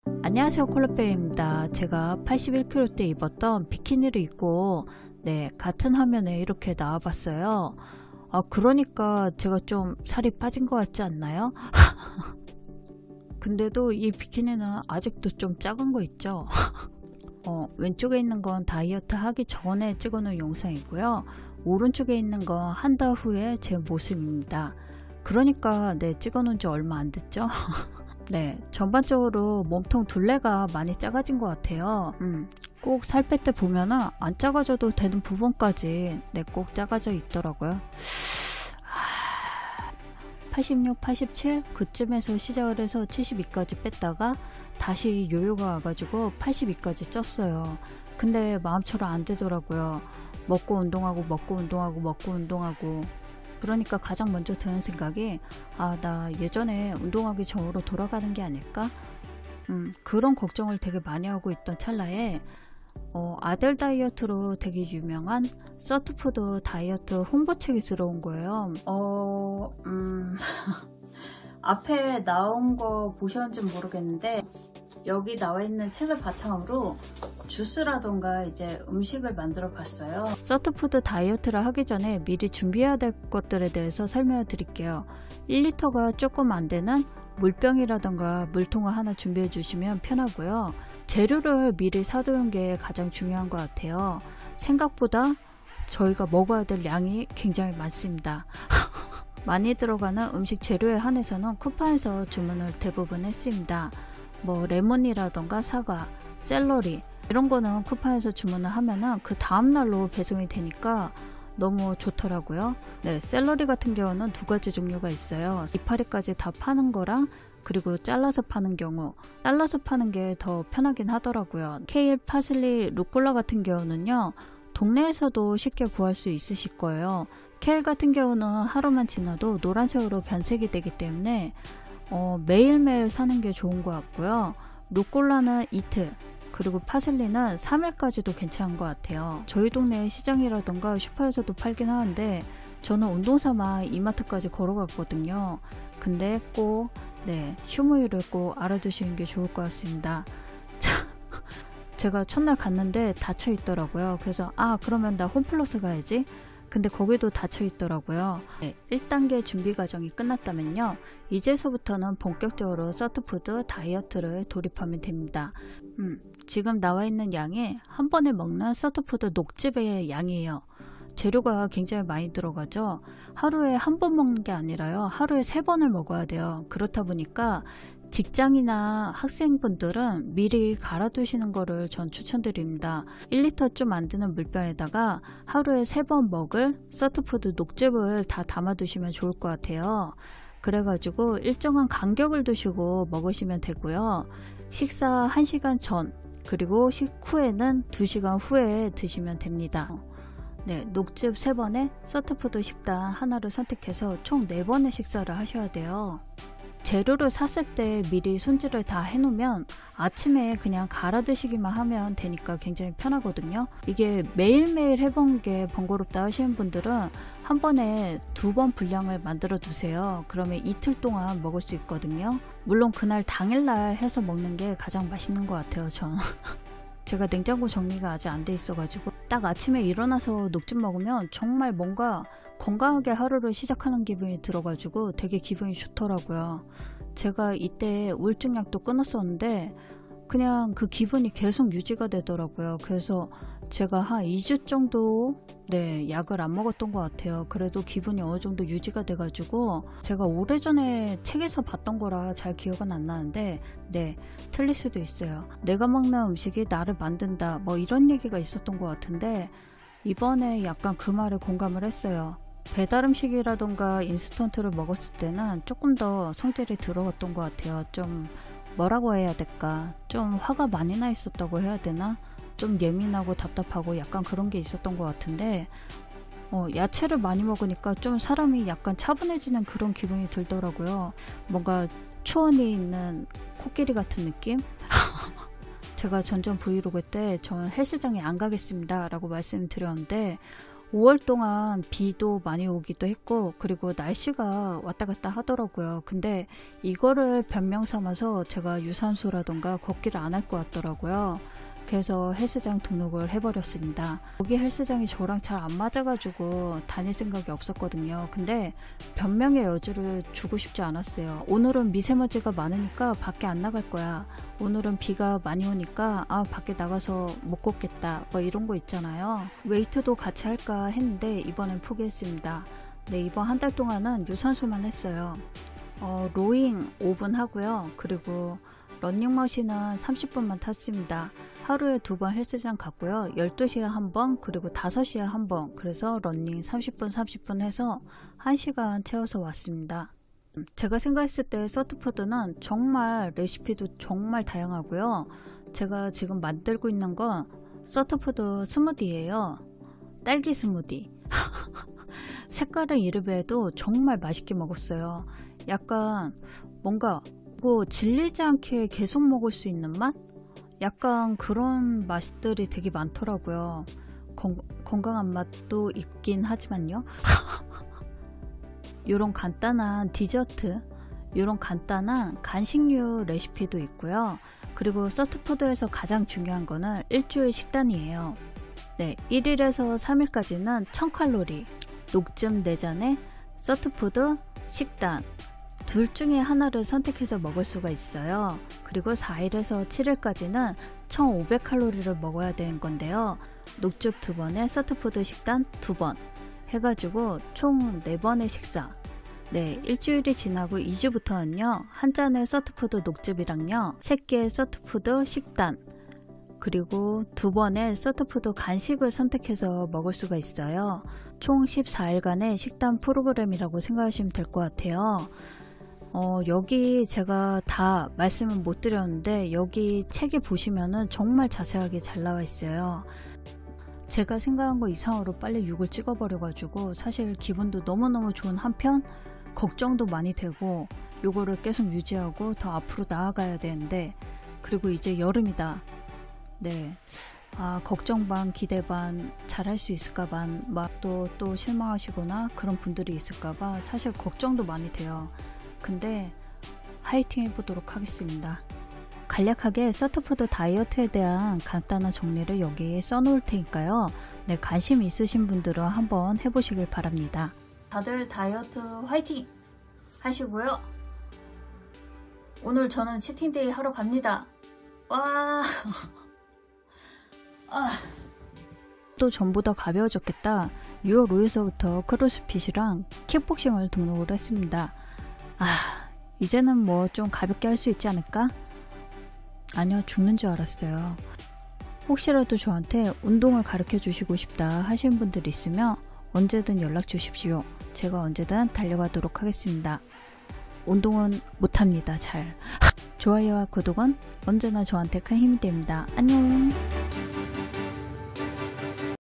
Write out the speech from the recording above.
안녕하세요, 콜라빼입니다. 제가 81kg 때 입었던 비키니를 입고 같은 화면에 이렇게 나와봤어요. 그러니까 제가 좀 살이 빠진 것 같지 않나요? 근데도 이 비키니는 아직도 좀 작은 거 있죠? 왼쪽에 있는 건 다이어트 하기 전에 찍어놓은 영상이고요. 오른쪽에 있는 건 한 달 후에 제 모습입니다. 그러니까 찍어놓은 지 얼마 안 됐죠? 전반적으로 몸통 둘레가 많이 작아진 것 같아요. 꼭 살 뺄 때 보면은 안 작아져도 되는 부분까지 꼭 작아져 있더라고요. 86, 87 그쯤에서 시작을 해서 72까지 뺐다가 다시 요요가 와가지고 82까지 쪘어요. 근데 마음처럼 안 되더라고요. 먹고 운동하고 먹고 운동하고 먹고 운동하고. 그러니까 가장 먼저 드는 생각이 나 예전에 운동하기 전으로 돌아가는 게 아닐까? 그런 걱정을 되게 많이 하고 있던 찰나에 아델 다이어트로 되게 유명한 서트푸드 다이어트 홍보책이 들어온 거예요. 앞에 나온 거 보셨는지 모르겠는데 여기 나와 있는 책을 바탕으로 주스라던가 이제 음식을 만들어 봤어요. 서트푸드 다이어트를 하기 전에 미리 준비해야 될 것들에 대해서 설명해 드릴게요. 1리터가 조금 안 되는 물병이라던가 물통을 하나 준비해 주시면 편하고요. 재료를 미리 사두는 게 가장 중요한 것 같아요. 생각보다 저희가 먹어야 될 양이 굉장히 많습니다. 많이 들어가는 음식 재료에 한해서는 쿠팡에서 주문을 대부분 했습니다. 뭐 레몬이라던가 사과, 샐러리 이런 거는 쿠팡에서 주문을 하면은 그 다음날로 배송이 되니까 너무 좋더라고요. 샐러리 같은 경우는 두 가지 종류가 있어요. 이파리까지 다 파는 거랑 그리고 잘라서 파는 경우, 잘라서 파는 게 더 편하긴 하더라고요. 케일, 파슬리, 루꼴라 같은 경우는요 동네에서도 쉽게 구할 수 있으실 거예요. 케일 같은 경우는 하루만 지나도 노란색으로 변색이 되기 때문에 매일매일 사는 게 좋은 것 같고요. 루꼴라는 이틀, 그리고 파슬리는 3일까지도 괜찮은 것 같아요. 저희 동네 시장이라던가 슈퍼에서도 팔긴 하는데 저는 운동 삼아 이마트까지 걸어갔거든요. 근데 꼭 휴무일을 꼭 알아두시는 게 좋을 것 같습니다. 제가 첫날 갔는데 닫혀 있더라고요. 그래서 그러면 나 홈플러스 가야지. 근데 거기도 닫혀 있더라고요. 1단계 준비 과정이 끝났다면요, 이제서부터는 본격적으로 서트푸드 다이어트를 돌입하면 됩니다. 지금 나와 있는 양이 한 번에 먹는 서트푸드 녹즙의 양이에요. 재료가 굉장히 많이 들어가죠. 하루에 한 번 먹는 게 아니라요, 하루에 3번을 먹어야 돼요. 그렇다 보니까 직장이나 학생분들은 미리 갈아두시는 거를 전 추천드립니다. 1리터 좀 안 되는 물병에다가 하루에 3번 먹을 서트푸드 녹즙을 다 담아두시면 좋을 것 같아요. 그래가지고 일정한 간격을 두시고 먹으시면 되고요. 식사 1시간 전 그리고 식후에는 2시간 후에 드시면 됩니다. 녹즙 3번에 서트푸드 식단 하나를 선택해서 총 4번의 식사를 하셔야 돼요. 재료를 샀을 때 미리 손질을 다 해놓으면 아침에 그냥 갈아 드시기만 하면 되니까 굉장히 편하거든요. 이게 매일매일 해보는 게 번거롭다 하시는 분들은 한 번에 2번 분량을 만들어 두세요. 그러면 이틀 동안 먹을 수 있거든요. 물론 그날 당일날 해서 먹는 게 가장 맛있는 것 같아요, 저는. 제가 냉장고 정리가 아직 안 돼 있어가지고 딱 아침에 일어나서 녹즙 먹으면 정말 뭔가 건강하게 하루를 시작하는 기분이 들어가지고 되게 기분이 좋더라고요. 제가 이때 우울증약도 끊었었는데 그냥 그 기분이 계속 유지가 되더라고요. 그래서 제가 한 2주 정도 약을 안 먹었던 것 같아요. 그래도 기분이 어느 정도 유지가 돼가지고 제가 오래전에 책에서 봤던 거라 잘 기억은 안 나는데 틀릴 수도 있어요. 내가 먹는 음식이 나를 만든다 뭐 이런 얘기가 있었던 것 같은데 이번에 약간 그 말에 공감을 했어요. 배달 음식이라던가 인스턴트를 먹었을 때는 조금 더 성질이 들어갔던 것 같아요. 좀 뭐라고 해야 될까, 좀 화가 많이 나 있었다고 해야 되나, 좀 예민하고 답답하고 약간 그런 게 있었던 것 같은데 야채를 많이 먹으니까 좀 사람이 약간 차분해지는 그런 기분이 들더라고요. 뭔가 초원에 있는 코끼리 같은 느낌? 제가 전전 브이로그 때 저는 헬스장에 안 가겠습니다 라고 말씀드렸는데 5월 동안 비도 많이 오기도 했고 그리고 날씨가 왔다 갔다 하더라고요. 근데 이거를 변명 삼아서 제가 유산소라던가 걷기를 안 할 것 같더라고요. 그래서 헬스장 등록을 해버렸습니다. 여기 헬스장이 저랑 잘 안 맞아가지고 다닐 생각이 없었거든요. 근데 변명의 여지를 주고 싶지 않았어요. 오늘은 미세먼지가 많으니까 밖에 안 나갈 거야. 오늘은 비가 많이 오니까 밖에 나가서 못 걷겠다. 뭐 이런 거 있잖아요. 웨이트도 같이 할까 했는데 이번엔 포기했습니다. 네, 이번 한 달 동안은 유산소만 했어요. 로잉 5분 하고요. 그리고 러닝머신은 30분만 탔습니다. 하루에 2번 헬스장 갔고요. 12시에 1번 그리고 5시에 1번, 그래서 러닝 30분 30분 해서 1시간 채워서 왔습니다. 제가 생각했을 때 서트푸드는 정말 레시피도 정말 다양하고요. 제가 지금 만들고 있는 건 서트푸드 스무디예요. 딸기 스무디. 색깔은 이르베도 정말 맛있게 먹었어요. 약간 뭔가 질리지 않게 계속 먹을 수 있는 맛? 약간 그런 맛들이 되게 많더라고요. 건강한 맛도 있긴 하지만요. 이런 간단한 디저트, 이런 간단한 간식류 레시피도 있고요. 그리고 서트푸드에서 가장 중요한 거는 일주일 식단이에요. 네, 1일에서 3일까지는 1000칼로리, 녹즙 4잔에 서트푸드 식단 둘 중에 하나를 선택해서 먹을 수가 있어요. 그리고 4일에서 7일까지는 1500칼로리를 먹어야 되는 건데요. 녹즙 2번에 서트푸드 식단 2번 해가지고 총 4번의 식사. 네, 일주일이 지나고 2주부터는요. 한 잔의 서트푸드 녹즙이랑요. 3개의 서트푸드 식단 그리고 2번의 서트푸드 간식을 선택해서 먹을 수가 있어요. 총 14일간의 식단 프로그램이라고 생각하시면 될 것 같아요. 여기 제가 다 말씀을 못 드렸는데 여기 책에 보시면은 정말 자세하게 잘 나와 있어요. 제가 생각한 거 이상으로 빨리 6을 찍어버려 가지고 사실 기분도 너무너무 좋은 한편 걱정도 많이 되고 요거를 계속 유지하고 더 앞으로 나아가야 되는데, 그리고 이제 여름이다. 네, 걱정 반 기대 반 잘할 수 있을까 반 막 또 실망하시거나 그런 분들이 있을까봐 사실 걱정도 많이 돼요. 근데 화이팅 해보도록 하겠습니다. 간략하게 서트푸드 다이어트에 대한 간단한 정리를 여기에 써놓을 테니까요. 네, 관심 있으신 분들은 한번 해보시길 바랍니다. 다들 다이어트 화이팅 하시고요. 오늘 저는 치팅데이 하러 갑니다. 와. 또 전보다 가벼워졌겠다. 6월 5일서부터 크로스핏이랑 킥복싱을 등록을 했습니다. 이제는 뭐 좀 가볍게 할 수 있지 않을까? 아니요, 죽는 줄 알았어요. 혹시라도 저한테 운동을 가르쳐 주시고 싶다 하시는 분들 있으면 언제든 연락 주십시오. 제가 언제든 달려가도록 하겠습니다. 운동은 못합니다, 잘. 좋아요와 구독은 언제나 저한테 큰 힘이 됩니다. 안녕.